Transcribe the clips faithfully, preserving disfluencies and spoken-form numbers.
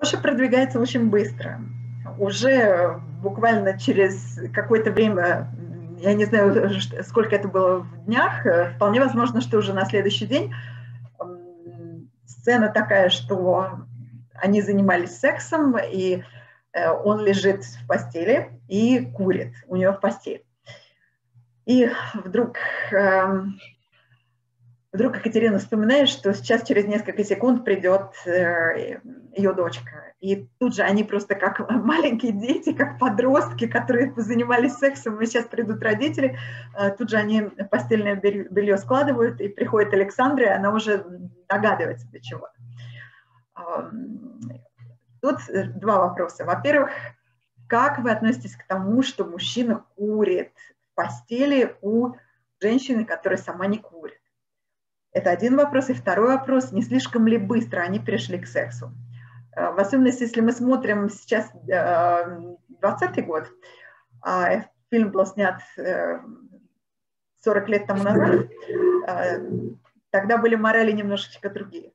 продвигается очень быстро. Уже буквально через какое-то время, я не знаю, сколько это было в днях, вполне возможно, что уже на следующий день сцена такая, что они занимались сексом, и он лежит в постели и курит у нее в постели. И вдруг, вдруг Екатерина вспоминает, что сейчас через несколько секунд придет ее дочка. И тут же они просто как маленькие дети, как подростки, которые занимались сексом, и сейчас придут родители, тут же они постельное белье складывают, и приходит Александра, и она уже догадывается, до чего. Тут два вопроса. Во-первых, как вы относитесь к тому, что мужчина курит в постели у женщины, которая сама не курит? Это один вопрос. И второй вопрос, не слишком ли быстро они перешли к сексу? В особенности, если мы смотрим сейчас двадцатый год, фильм был снят сорок лет тому назад, тогда были морали немножечко другие.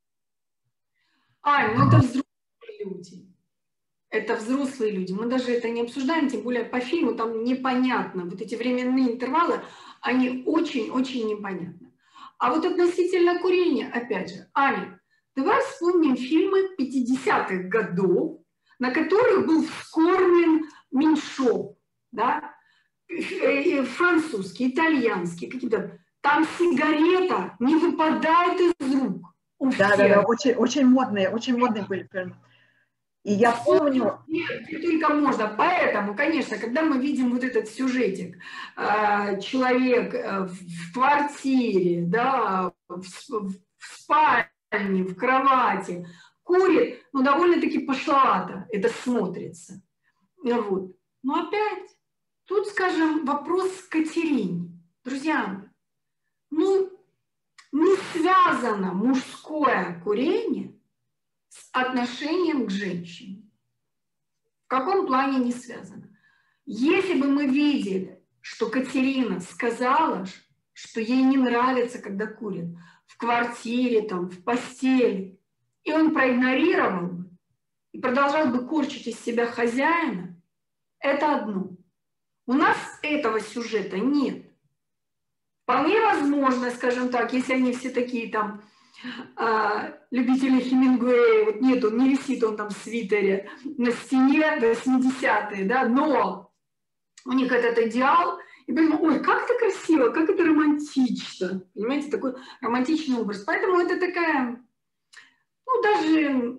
Ань, ну это взрослые люди. Это взрослые люди. Мы даже это не обсуждаем, тем более по фильму там непонятно. Вот эти временные интервалы, они очень-очень непонятны. А вот относительно курения, опять же, Аня, давай вспомним фильмы пятидесятых годов, на которых был вскормлен Меньшов, да? Французский, итальянский, какие-то. Там сигарета не выпадает из рук. Да, да, да, очень, очень модные, очень модные были фильмы. И я помню... Нет, только можно. Поэтому, конечно, когда мы видим вот этот сюжетик, человек в квартире, да, в спальне, в кровати, курит, ну, довольно-таки пошловато это смотрится. Вот. Но опять, тут, скажем, вопрос к Катерине. Друзья мои, ну, не связано мужское курение с отношением к женщине. В каком плане не связано? Если бы мы видели, что Катерина сказала, что ей не нравится, когда курят в квартире, там, в постели, и он проигнорировал бы и продолжал бы корчить из себя хозяина, это одно. У нас этого сюжета нет. Вполне возможно, скажем так, если они все такие там э, любители Хемингуэя, вот нет, он не висит, он там в свитере на стене, восьмидесятые, да, но у них этот идеал, и понимаю, ой, как это красиво, как это романтично, понимаете, такой романтичный образ. Поэтому это такая, ну, даже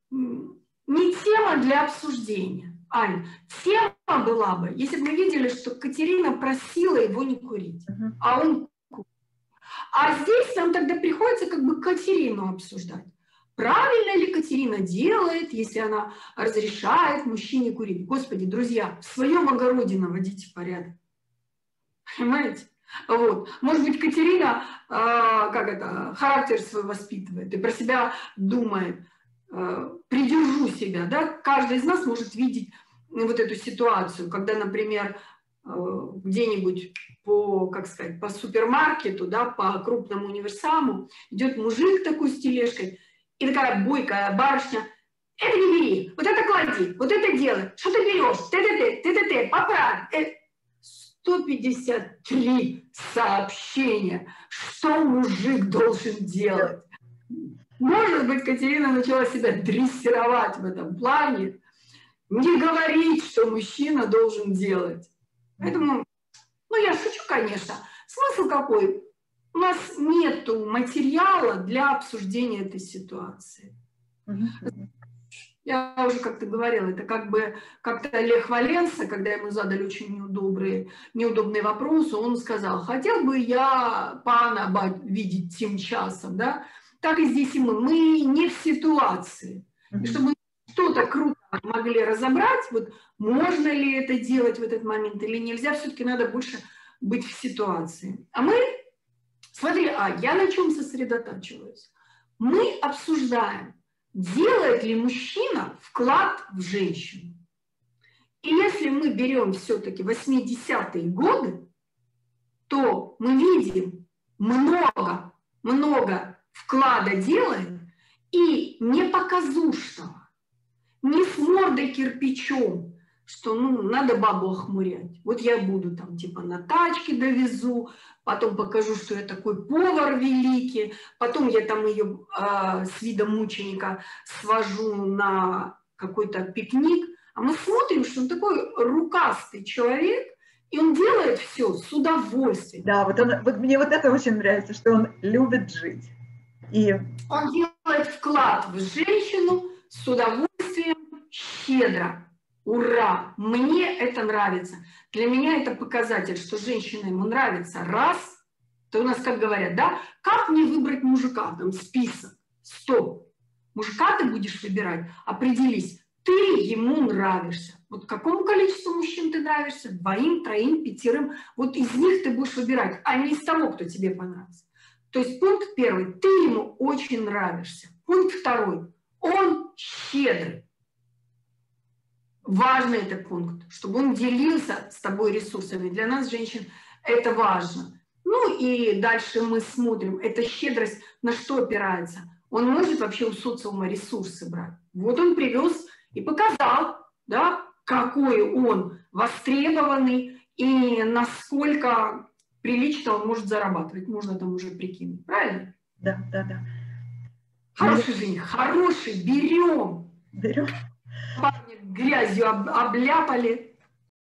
не тема для обсуждения. Ань, тема была бы, если бы мы видели, что Катерина просила его не курить, uh-huh. а он курит. А здесь нам тогда приходится как бы Катерину обсуждать. Правильно ли Катерина делает, если она разрешает мужчине курить? Господи, друзья, в своем огороде наводите порядок. Понимаете? Вот. Может быть, Катерина, э, как это, характер свой воспитывает и про себя думает. Придержу себя, да, каждый из нас может видеть вот эту ситуацию, когда, например, где-нибудь по, как сказать, по супермаркету, да, по крупному универсаму идет мужик такой с тележкой, и такая бойкая барышня: это не бери, вот это клади, вот это делай, что ты берешь, ты-ты-ты, ты-ты-ты, поправь. сто пятьдесят три сообщения, что мужик должен делать. Может быть, Катерина начала себя дрессировать в этом плане, не говорить, что мужчина должен делать. Поэтому, ну, я шучу, конечно. Смысл какой? У нас нет материала для обсуждения этой ситуации. Я уже как-то говорила, это как бы как-то Лех Валенса, когда ему задали очень неудобные, неудобные вопросы, он сказал: хотел бы я пана видеть тем часом, да? Так и здесь и мы. Мы не в ситуации. И чтобы что-то круто могли разобрать, вот можно ли это делать в этот момент или нельзя, все-таки надо больше быть в ситуации. А мы, смотри, а я на чем сосредотачиваюсь? Мы обсуждаем, делает ли мужчина вклад в женщину. И если мы берем все-таки восьмидесятые годы, то мы видим много, много вклада делает и не показушного. не с мордой кирпичом, что ну, надо бабу охмурять. Вот я буду там типа на тачке довезу, потом покажу, что я такой повар великий, потом я там ее э, с видом мученика свожу на какой-то пикник. А мы смотрим, что он такой рукастый человек, и он делает все с удовольствием. Да, вот, он, вот мне вот это очень нравится, что он любит жить. И... Он делает вклад в женщину с удовольствием, щедро. Ура! Мне это нравится. Для меня это показатель, что женщина ему нравится. Раз, то у нас как говорят, да, как мне выбрать мужика? Там список. Стоп. Мужика ты будешь выбирать. Определись, ты ему нравишься. Вот какому количеству мужчин ты нравишься? Двоим, троим, пятерым. Вот из них ты будешь выбирать, а не из того, кто тебе понравится. То есть пункт первый, ты ему очень нравишься. Пункт второй, он щедрый. Важный этот пункт, чтобы он делился с тобой ресурсами. Для нас, женщин, это важно. Ну и дальше мы смотрим, эта щедрость на что опирается. Он может вообще у социума ресурсы брать. Вот он привез и показал, да, какой он востребованный и насколько прилично он может зарабатывать. Можно там уже прикинуть, правильно? Да, да, да. Хороший жених, хороший, берем. Берем. Парни грязью об, обляпали,